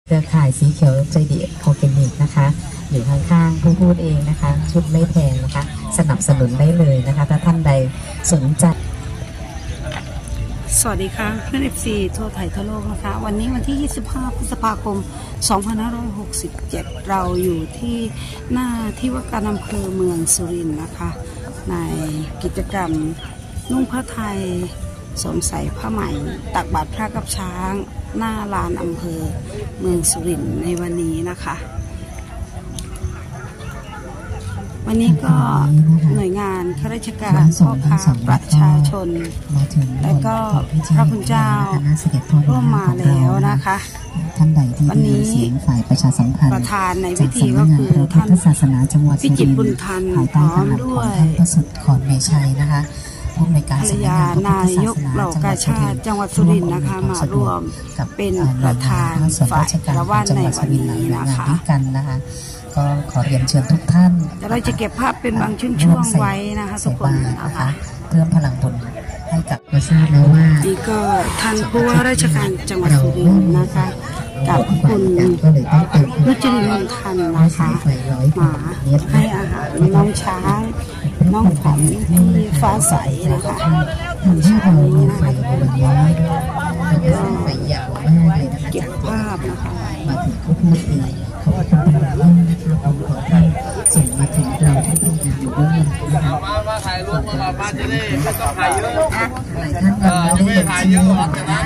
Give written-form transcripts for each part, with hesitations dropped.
เครือข่ายสีเขียวใจดีออร์แกนิกนะคะอยู่ข้างๆผู้พูดเองนะคะชุดไม่แพงนะคะสนับสนุนได้เลยนะคะถ้าท่านใดสนใจสวัสดีค่ะเพื่อน FC ทั่วไทยทั่วโลกนะคะวันนี้วันที่ 25 พฤษภาคม 2567 เราอยู่ที่หน้าที่ว่าการอำเภอเมืองสุรินทร์นะคะในกิจกรรมนุ่งผ้าไทยสวมใส่ผ้าไหมตักบาตรพระกับช้างหน้าลานอำเภอเมืองสุรินทร์ในวันนี้นะคะวันนี้ก็หน่วยงานข้าราชการพ่อค้าประชาชนและก็พระคุณเจ้าร่วมมาแล้วนะคะท่านใดที่วันนี้ฝ่ายประชาสัมพันธ์ประธานในพิธีก็คือท่านศาสนาจังหวัดสุรินทร์ภายใต้การนำของท่านประสุทธิ์ขอนเมชัยนะคะผู้ในการภรรยานายกเหล่ากาชาติจังหวัดสุรินทร์นะคะมาร่วมเป็นประธานฝ่ายคารวะในวันนี้นะคะกันนะคะก็ขอเรียนเชิญทุกท่านเราจะเก็บภาพเป็นบางช่วงไว้นะคะทุกคนนะคะเพิ่มพลังบุญให้กับประชาชนแล้วว่านี่ก็ท่านผู้ว่าราชการจังหวัดสุรินทร์นะคะกับคุณนุจรีมนทันนะคะมาให้อาหารน้องช้างน้องขวัญที่ฟ้าใสนะคะเช้านี้นะคะทุกคนก็เก็บภาพนะคะมาถึงเขาพูดเองเขาก็ทำเป็นเรื่องนะคะผมขอท่านส่งมาถึงเราที่ทำงานอยู่ด้วยนะคะมาถ่ายรูปมาบ้านจะได้ไม่ต้องถ่ายเยอะหลายท่านยังไม่ได้ถ่ายเยอะหรอกนะ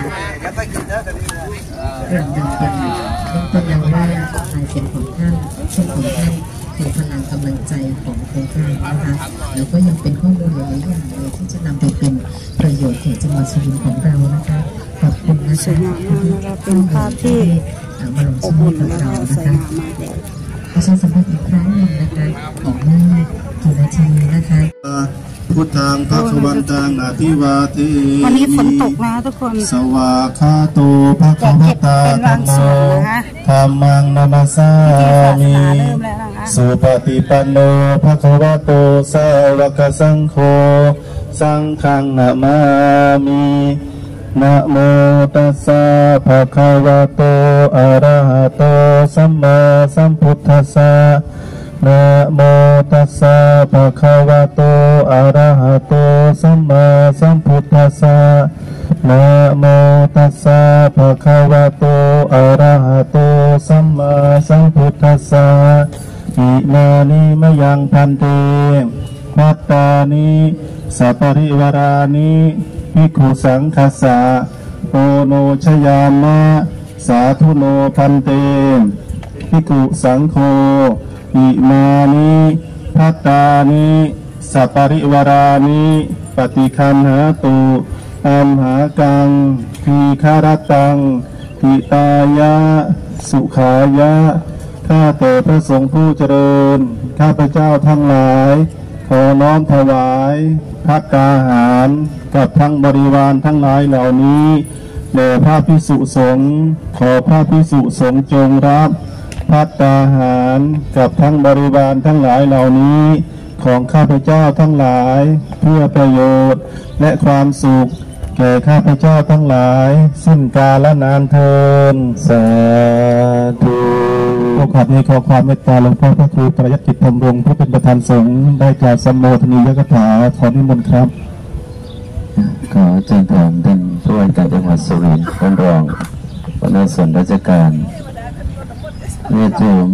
เรื่องยังเป็นต้นยังว่าลายเซ็นของท่านเส้นของท่านคือพลังกำลังใจของโครงการนะคะแล้วก็ยังเป็นข้อมูลหลายอย่างเลยที่จะนำไปเป็นประโยชน์แก่จังหวัดสุรินทร์ของเรานะคะขอบคุณนะคะสวยงามมากนะคะเป็นภาพที่อบอุ่นและสวยงามมากเลยประชาสัมพันธ์อีกครั้งหนึ่งนะคะของแม่กี่นาทีนะคะพุทธังพระควันตังอภิวาเทวันนี้ฝนตกนะทุกคนสวาคาโตภะคะวะตาธัมโมธัมมังนามาสามิสุปฏิปันโนภะคะวะโตสาวกสังโฆสังฆังนะมามินะโมตัสสะภะคะวะโตอะระหะโตสัมมาสัมพุทธัสสะนะโมตัสสะภะคะวะโตอะระหะโตสัมมาสัมพุทธัสสะนะโมตัสสะภะคะวะโตอะระหะโตสัมมาสัมพุทธัสสะอิมานิมะยังพันเตภัตตานิสัปริวารานิภิกขุสังคัสสะโอโนชยามะสาธุโนพันเตภิกขุสังโฆอิมานิภัตตานิสัปริวารานิปฏิคันหาตุอัมหากังทีฆารตังทิตายะสุขายะข้าแต่พระสงฆ์ผู้เจริญข้าพเจ้าทั้งหลายขอน้อมถวายภัตตาหารกับทั้งบริวารทั้งหลายเหล่านี้แด่พระภิกษุสงฆ์ขอพระภิกษุสงฆ์จงรับภัตตาหารกับทั้งบริวารทั้งหลายเหล่านี้ของข้าพเจ้าทั้งหลายเพื่อประโยชน์และความสุขแก่ข้าพเจ้าทั้งหลายสิ้นกาลนานเทินสาธุขอความเมตตาหลวงพ่อพระครูประยัติกิจธรรมรงค์ผู้เป็นประธานสงฆ์ได้กล่าวสัมโมทนียกถาขอนิมนต์ครับขอเชิญถามท่านผู้ว่าการจังหวัดสุรินทร์ท่านรองหัวหน้าส่วนราชการเรียจูม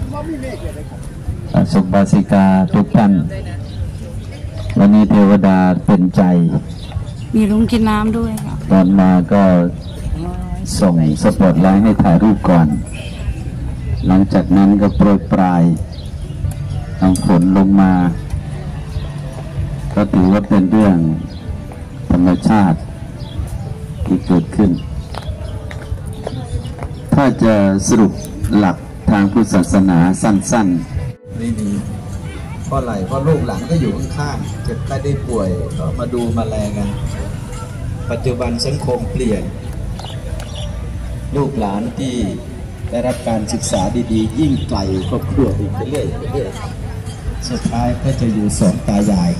สุบาสิกาทุกท่านวันนี้เทวดาเป็นใจมีลุงกินน้ำด้วยค่ะตอนมาก็ส่งสปอตไลท์ให้ถ่ายรูปก่อนหลังจากนั้นก็โปรยปลายน้ำฝนลงมาก็ถือว่าเป็นเรื่องธรรมชาติที่เกิดขึ้นถ้าจะสรุปหลักทางพุทธศาสนาสั้นๆไม่มีเพราะอะไรเพราะลูกหลานก็อยู่ข้างๆเจ็บไข้ได้ป่วยก็มาดูมาแลกันปัจจุบันสังคมเปลี่ยนลูกหลานที่ได้รับการศึกษาดีๆยิ่งไกลครอบครัวไปเรื่อยสุดท้ายก็จะอยู่สองตายาย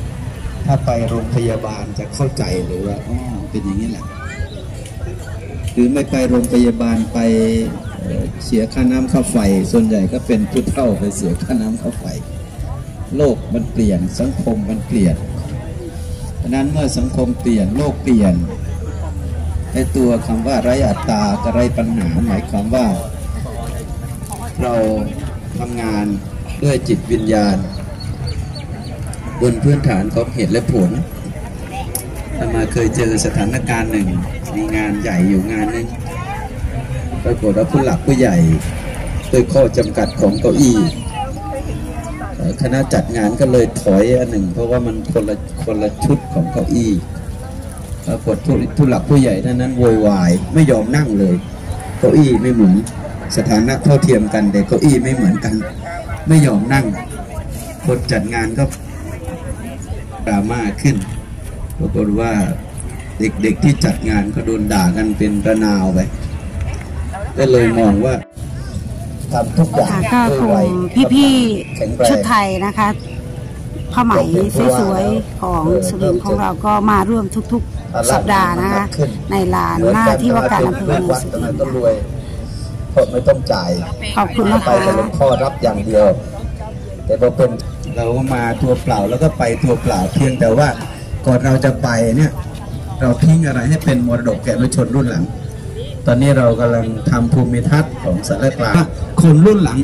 ถ้าไปโรงพยาบาลจะเข้าใจเลยว่าอ๋อเป็นอย่างนี้แหละหรือไม่ไปโรงพยาบาลไปเสียค่าน้ำค่าไฟส่วนใหญ่ก็เป็นผู้เฒ่าไปเสียค่าน้ำค่าไฟโลกมันเปลี่ยนสังคมมันเปลี่ยนฉะนั้นเมื่อสังคมเปลี่ยนโลกเปลี่ยนในตัวคำว่าไร้อัตตากับไร้ปัญหาหมายความว่าเราทำงานด้วยจิตวิญญาณบนพื้นฐานของเหตุและผลอามาเคยเจอสถานการณ์หนึ่งมีงานใหญ่อยู่งานนึงปรากฏว่าผู้หลักผู้ใหญ่โดยข้อจำกัดของเก้าอี้คณะจัดงานก็เลยถอยอันหนึ่งเพราะว่ามันคนละชุดของเก้าอี้ปรากฏผู้หลักผู้ใหญ่นั้นโวยวายไม่ยอมนั่งเลยเก้าอี้ไม่เหมือนสถานะเท่าเทียมกันแต่เก้าอี้ไม่เหมือนกันไม่ยอมนั่งคนจัดงานก็ดราม่าขึ้นปรากฏว่าเด็กๆที่จัดงานก็โดนด่ากันเป็นระนาวไปก็เลยมองว่าทำทุกอย่างก็กลุ่มพี่ๆชุดไทยนะคะผ้าไหมสวยๆของสุรินทร์ของเราก็มาร่วมทุกๆสัปดาห์นะคะในลานหน้าที่ว่าการอำเภอเมืองสุรินทร์เพราะไม่ต้องจ่ายขอบคุณนะคะไปแต่หลวงพ่อรับอย่างเดียวแต่พอเป็นเรามาตัวเปล่าแล้วก็ไปตัวเปล่าเพียงแต่ว่าก่อนเราจะไปเนี่ยเราทิ้งอะไรให้เป็นมรดกแก่ชนรุ่นหลังตอนนี้เรากำลังทำภูมิทัศน์ของสารกลางคนรุ่นหลัง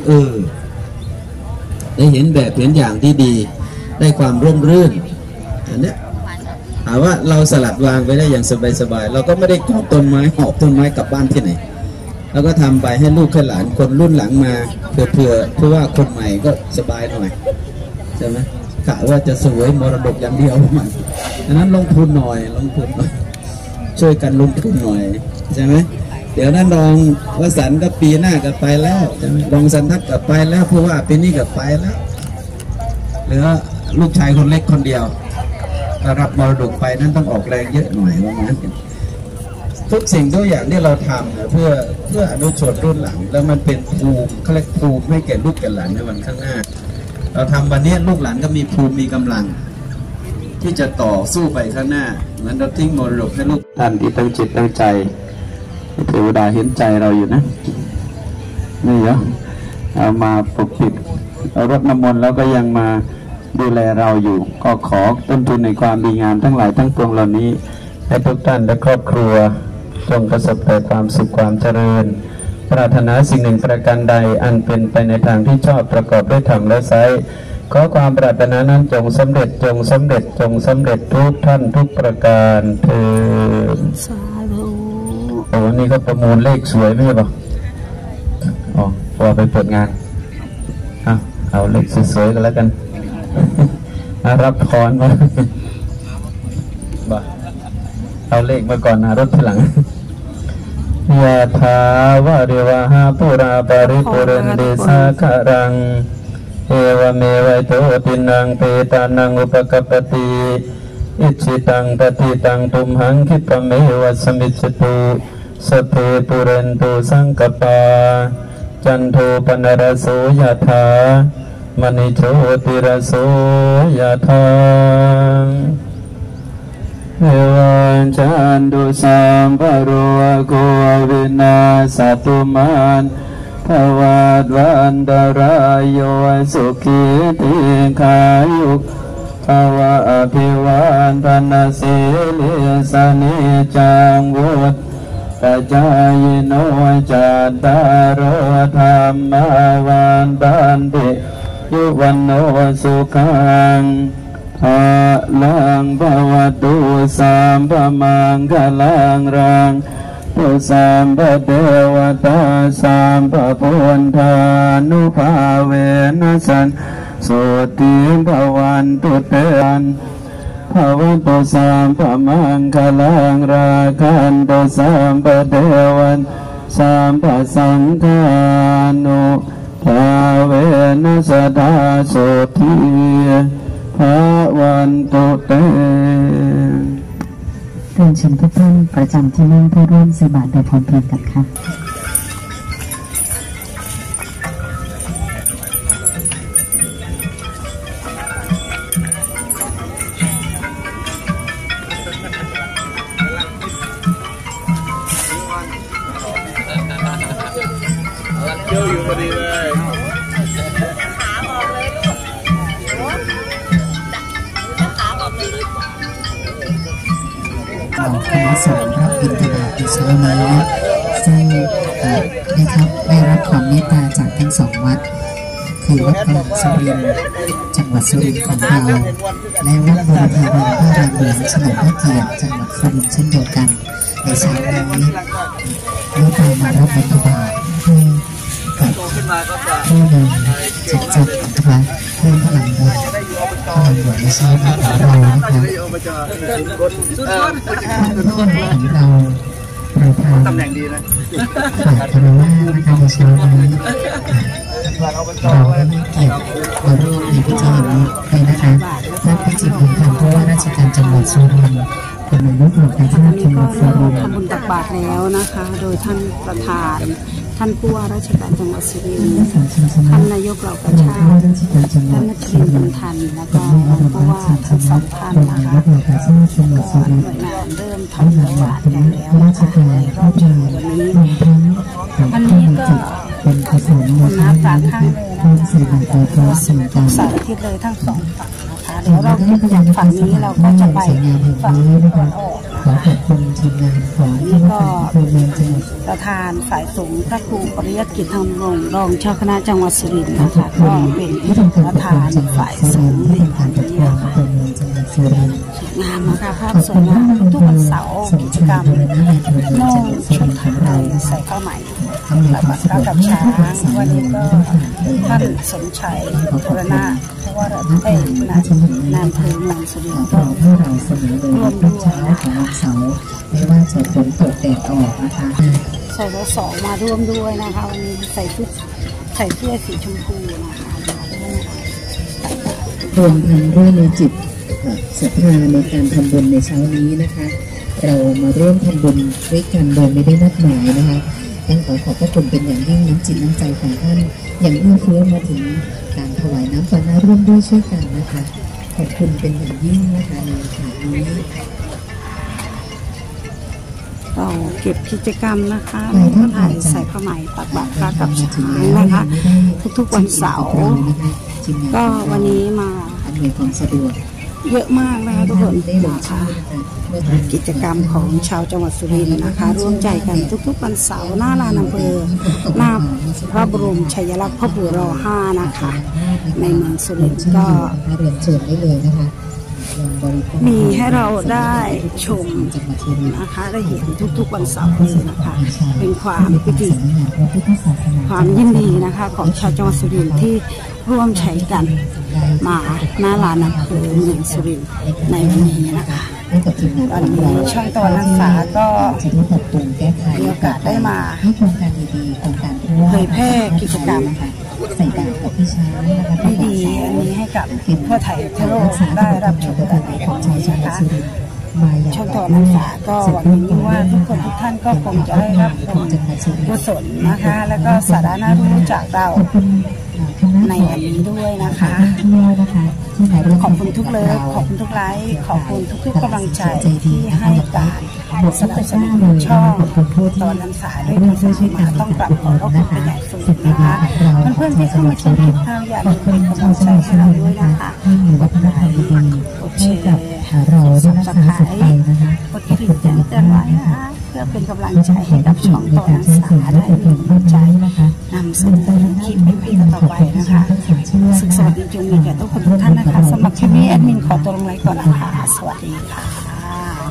ได้เห็นแบบเห็นอย่างที่ดีได้ความร่มรื่นอันนี้ถามว่าเราสลัดวางไปได้อย่างสบายๆเราก็ไม่ได้กอบต้นไม้หอบต้นไม้กลับบ้านที่ไหนแล้วก็ทำไปให้ลูกให้หลานคนรุ่นหลังมาเพื่อว่าคนใหม่ก็สบายหน่อยใช่ไหมกะว่าจะสวยมรดกอย่างเดียวมันดังนั้นลงทุนหน่อยช่วยกันลงทุนหน่อยใช่ไหมเดี๋ยวนั้นรองวสันต์ก็ปีหน้าก็ไปแล้วใช่ไหมรองสันทัศน์ก็ไปแล้วผู้ว่าปีนี้ก็ไปแล้วเหลือลูกชายคนเล็กคนเดียวรับมรดกไปนั้นต้องออกแรงเยอะหน่อยว่างั้นทุกสิ่งทุกอย่างที่เราทำเพื่ออนุชนรุ่นหลังแล้วมันเป็นภูมิเขาเรียกภูมิให้แก่ลูกแก่หลานในวันข้างหน้าเราทำวันนี้ลูกหลานก็มีภูมิมีกำลังที่จะต่อสู้ไปข้างหน้าเหมือนเราทิ้งมรดกให้ลูกท่านที่ตั้งจิตตั้งใจเทวดาเห็นใจเราอยู่นะนี่เหรอเอามาปกปิดเอารดน้ำมนต์แล้วก็ยังมาดูแลเราอยู่ก็ขอต้นทุนในความดีงามทั้งหลายทั้งปวงเหล่านี้ให้ทุกท่านและครอบครัวจงประสบแต่ความสุขความเจริญปรารถนาสิ่งหนึ่งประการใดอันเป็นไปในทางที่ชอบประกอบด้วยธรรมและไสขอความปรารถนานั้นจงสำเร็จจงสำเร็จจงสำเร็จทุกท่านทุกประการเถิดสาธุโอ้นี่ก็ประมูลเลขสวยไหมป่ะอ๋อพอไปเปิดงานเอาเลขสวยๆกันแล้วกันรับพรมาบ่เอาเลขมาก่อนนะรถทีหลังยะถาวะริวหาปุราปริปุเรนติสาคารังเอวเมวัยโตตินังเปตานังอุปกัปปติอิจิตังปฏิตังตุมหังคิปะเมวะสมิจตุสเพปุเรนตุสังกปาจันโทปนรโสยะถามณิโชติรโสยะถาเอวันจันตุสัมภโรโกวินาสตุมันภวัตวันตรายโยสุขีติขายุภวะอภิวันธนาสิลิสนิจังวุฒปัจจายโนจัตตารธรรมวันตันติยุวันโนสุขังภะลังภวตุสัมภมังคลังรังตุสัมภเทวตาสัมภพุทธานุภาเวนัสสันสุติภวันตุเตนภวันตุสัมภมังคลังราคันตุสัมภเทวันสัมภสังฆานุภาเวนัสสดาสุติภวันตุเตเรียนเชิญทุกท่านประจำที่นั่งเพื่อร่วมใส่บาตรโดยพร้อมเพรียงกันค่ะเที่ยวอยู่พอดีเลยเราคณะสงฆ์พระบิณฑบาตในเช้านี้ซึ่งนะครับได้รับความเมตตาจากทั้งสองวัดคือวัดกลางสุรินทร์จังหวัดสุรินทร์ของเราและวัดบรมธาราพระรามหลวงเฉลิมพระเกียรติจังหวัดสุรินทร์เช่นเดียวกันในเช้านี้เมื่อเรามารับบิณฑบาตให้กับผู้นำจัดนะคะเพิ่มพลังบุญพลังบุญในเช้านี้ของเรานะคะของเราประธานตำแหน่งดีนะฝ่ายคณะนะคะในเช้านี้เราได้ให้เกียรติมาร่วมในพิธีนี้ด้วยนะคะท่านพิจิตรบุญธรรมผู้ว่าราชการจังหวัดสุรินทร์เป็นนายกองค์การจังหวัดสุรินทร์ทำบุญตักบาตรแล้วนะคะ โดยท่านประธานท่านผู้ว่าราชการจังหวัดสุรินทร์ท่านนายกเหล่ากาชาติท่านนักเรียนบุญทันแล้วก็ผู้ว่าทั้งสองท่านนะคะก็หน่วยงานเริ่มทำบุญบาตรกันแล้วนะคะในรอบเช้าวันนี้ก็เป็นกุศลนะคะเป็นสิ่งที่เราสิ่งต่างๆสารทิศเลยทั้งสองฝั่งนะคะเดี๋ยวเราจากฝั่งนี้เราก็จะไปฝั่งนี้นะคะขอขอบคุณทีมงานของที่ว่าการอำเภอเมืองจังหวัดประธานฝ่ายสงฆ์พระครูปริยัติกิจธรรมรงค์รองเจ้าคณะจังหวัดสุรินทร์นะคะก็เป็นประธานฝ่ายสงฆ์ในการปกครองอำเภอเมืองจังหวัดสุรินทร์งามนะคะภาพสวยงามทุกวันเสาร์กิจกรรมนุ่งชุดไทยใส่ผ้าไหมและบัตรกับช้างวันนี้ก็ท่านสมชัยบุรณะเพราะว่าเราได้นำเพลิงเมืองสุรินทร์ก็ให้เราเสนอเลยทุกเช้าของวันเสาร์ไม่ว่าจะฝนตกแดดออกนะคะใส่รถสองมาร่วมด้วยนะคะวันนี้ใส่เสื้อสีชมพูนะคะรวมทั้งด้วยในจิตศรัทธาในการทำบุญในเช้านี้นะคะ เรามาร่วมทำบุญด้วยกันโดยไม่ได้นัดหมายนะคะต้องขอขอบพระคุณเป็นอย่างยิ่งน้ำจิตน้ำใจของท่านอย่างเอื้อเฟื้อมาถึงการถวายน้ำปานะร่วมด้วยช่วยกันนะคะขอบคุณเป็นอย่างยิ่งนะคะในโอกาสนี้เราเก็บกิจกรรมนะคะผ้าไทยใส่ผ้าไหมตักบาตรพระกับช้างนะคะทุกๆวันเสาร์ก็วันนี้มาอำนวยความสะดวกเยอะมากนะคะทุกคนนะคะกิจกรรมของชาวจังหวัดสุรินทร์นะคะร่วมใจกันทุกๆวันเสาร์หน้าลานอำเภอหน้าพระบรมฉายาลักษณ์พ่อปู่ร.5นะคะในเมืองสุรินทร์ก็เรียนเชิญได้เลยนะคะมีให้เราได้ชมนะคะได้เห็นทุกๆวันเสาร์เลยนะคะเป็นความปิติความยินดีนะคะของชาวจังหวัดสุรินทร์ที่ร่วมใช้กันมาหน้าลานอำเภอเมืองสุรินทร์ในวันนี้นะคะวันนี้ช่างตะวันรักษาก็มีโอกาสได้มาเผยแพร่กิจกรรมดีๆอันนี้ให้กับทั่วไทยทั่วโลกได้รับชมกันในครั้งนี้นะคะช่องตะวันรักษาก็หวังยิ่งว่าทุกคนทุกท่านก็คงจะได้รับกุศลนะคะแล้วก็สาระน่ารู้จากเราในวันนี้ด้วยนะคะขอบคุณทุกเลิฟขอบคุณทุกไลค์ขอบคุณทุกๆกำลังใจที่ให้การสนับสนุนช่องตอนน้ำสายด้วยภาษามาต้องกลับขอบพระคุณเป็นอย่างสูงนะคะเพื่อนๆที่เข้ามาชมคลิปทางอย่าลืมเป็นกำลังใจให้เราด้วยนะคะกดไลค์กดแชร์เราด้วยนะคะกดกระดิ่งแจ้งเตือนไว้นะคะเพื่อเป็นกำลังใจให้กับช่องตอนน้ำสายได้มีกำลังใจนำเสนอคลิปให้พี่ต่อไปนะคะศึกษาดีจงมีแก่ทุกคนทุกท่านนะคะสำหรับคลิปนี้แอดมินขอตัวลงไลค์ก่อนนะคะสวัสดีค่ะ